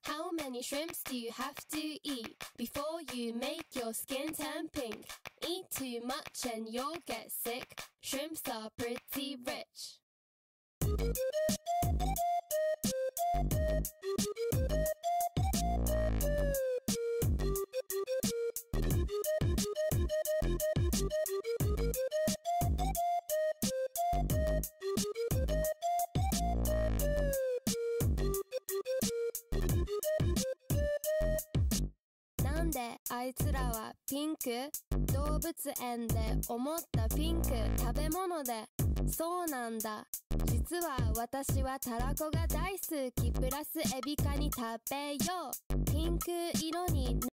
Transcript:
How many shrimps do you have to eat before you make your skin turn pink? Eat too much and you'll get sick. Shrimps are pretty rich.なんであいつらはピンク？動物園で思ったピンク食べ物で。そうなんだ。実は私はたらこが大好き。プラスエビカニ食べよう。ピンク色に